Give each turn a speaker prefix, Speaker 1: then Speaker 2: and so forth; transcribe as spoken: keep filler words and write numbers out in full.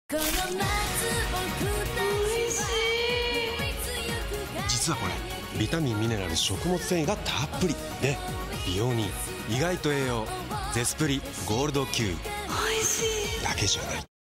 Speaker 1: この夏僕たちは
Speaker 2: 実はこれビタミンミネラル食物繊維がたっぷりで美容に意外と栄養ゼスプリゴールドキウイ
Speaker 1: おいしい
Speaker 2: だけじゃない。